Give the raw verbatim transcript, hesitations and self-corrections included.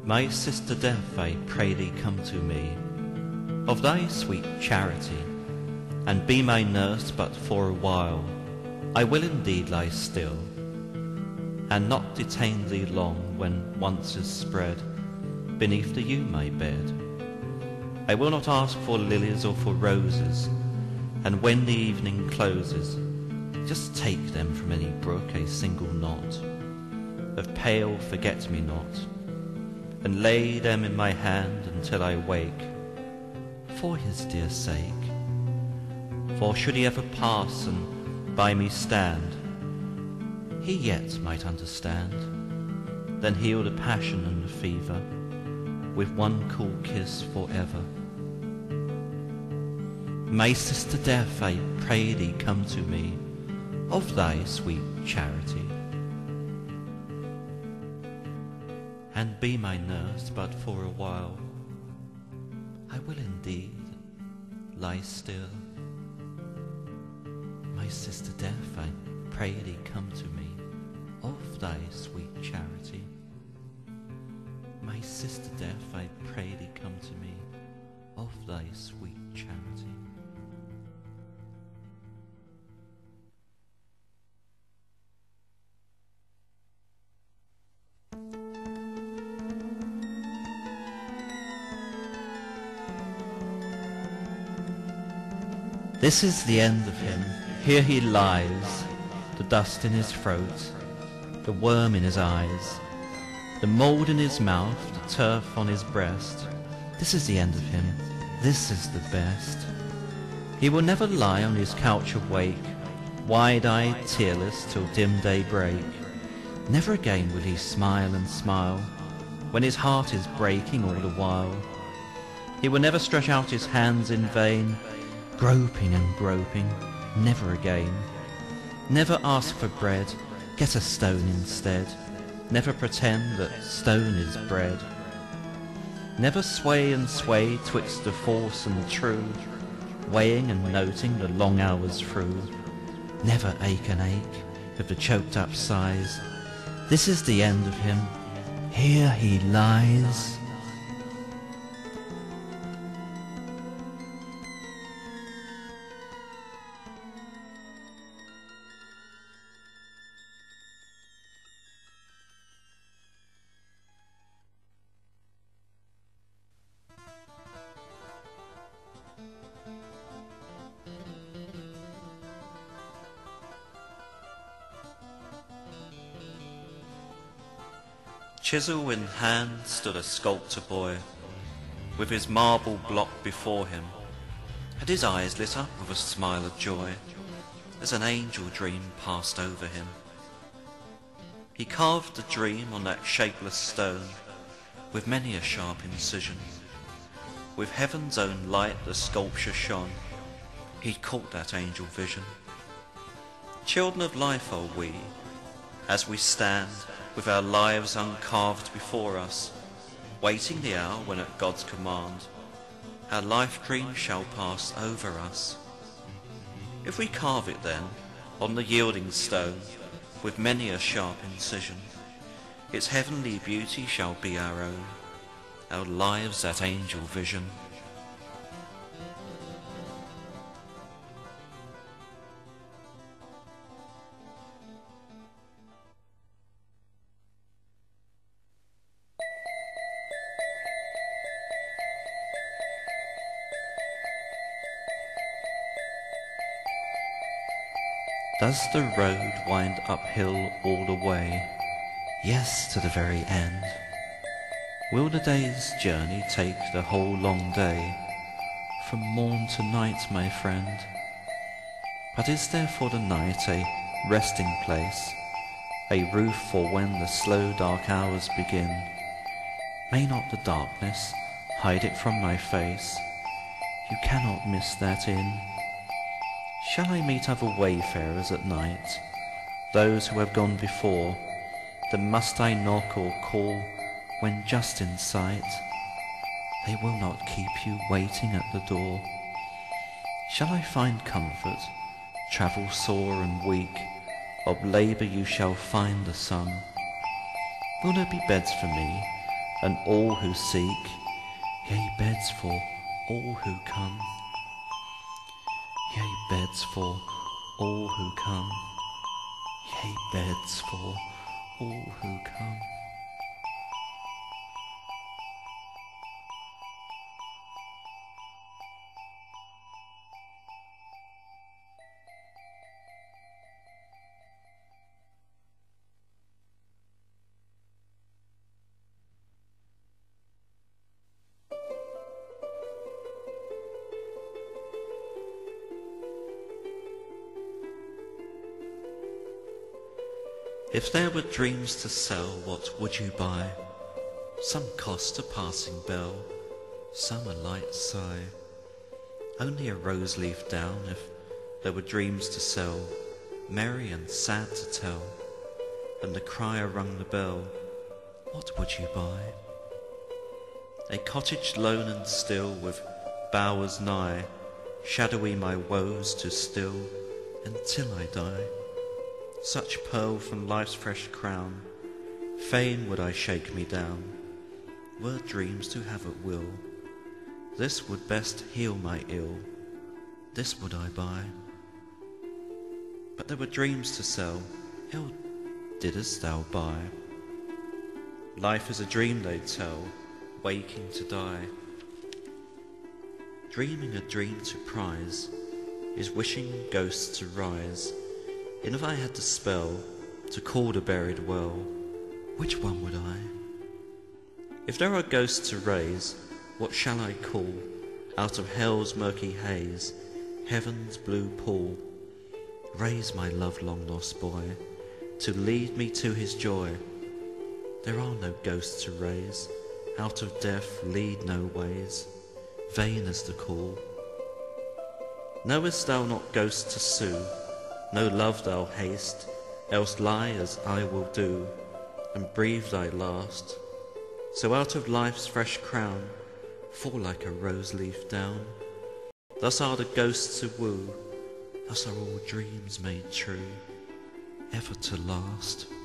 My sister Death, I pray thee come to me, of thy sweet charity, and be my nurse but for a while. I will indeed lie still, and not detain thee long when once is spread beneath the yew my bed. I will not ask for lilies or for roses, and when the evening closes, just take them from any brook a single knot of pale forget-me-not, and lay them in my hand until I wake, for his dear sake. For should he ever pass and by me stand, he yet might understand, then heal the passion and the fever with one cool kiss forever. My sister Death, I pray thee come to me, of thy sweet charity, and be my nurse but for a while. I will indeed lie still. My sister Death, I pray thee come to me, of thy sweet charity. My sister Death, I pray thee come to me, of thy sweet charity. This is the end of him. Here he lies, the dust in his throat, the worm in his eyes, the mould in his mouth, the turf on his breast. This is the end of him. This is the best. He will never lie on his couch awake, wide-eyed, tearless, till dim day break. Never again will he smile and smile, when his heart is breaking all the while. He will never stretch out his hands in vain, groping and groping, never again. Never ask for bread, get a stone instead. Never pretend that stone is bread. Never sway and sway twixt the false and the true, weighing and noting the long hours through. Never ache and ache with the choked up sighs. This is the end of him. Here he lies. Chisel in hand stood a sculptor boy, with his marble block before him, and his eyes lit up with a smile of joy, as an angel dream passed over him. He carved the dream on that shapeless stone, with many a sharp incision. With heaven's own light the sculpture shone, he'd caught that angel vision. Children of life are we, as we stand with our lives uncarved before us, waiting the hour when at God's command our life dream shall pass over us. If we carve it then on the yielding stone with many a sharp incision, its heavenly beauty shall be our own, our lives that angel vision. Does the road wind uphill all the way? Yes, to the very end. Will the day's journey take the whole long day, from morn to night, my friend? But is there for the night a resting place, a roof for when the slow dark hours begin? May not the darkness hide it from my face? You cannot miss that inn. Shall I meet other wayfarers at night, those who have gone before? Then must I knock or call when just in sight? They will not keep you waiting at the door. Shall I find comfort, travel sore and weak? Of labour you shall find the sum. Will there be beds for me and all who seek, yea, beds for all who come, yea, beds for all who come, yea, beds for all who come. If there were dreams to sell, what would you buy? Some cost a passing bell, some a light sigh. Only a rose leaf down, if there were dreams to sell, merry and sad to tell. And the crier rung the bell, what would you buy? A cottage lone and still, with bowers nigh, shadowy my woes to still, until I die. Such pearl from life's fresh crown, fain would I shake me down, were dreams to have at will. This would best heal my ill, this would I buy. But there were dreams to sell, ill didst thou buy. Life is a dream, they tell, waking to die. Dreaming a dream to prize, is wishing ghosts to rise. And if I had to spell, to call the buried well, which one would I? If there are ghosts to raise, what shall I call, out of hell's murky haze, heaven's blue pool? Raise my love long lost boy, to lead me to his joy. There are no ghosts to raise, out of death lead no ways, vain is the call. Knowest thou not ghosts to sue? No love thou haste, else lie as I will do, and breathe thy last. So out of life's fresh crown, fall like a rose leaf down. Thus are the ghosts to woo, thus are all dreams made true, ever to last.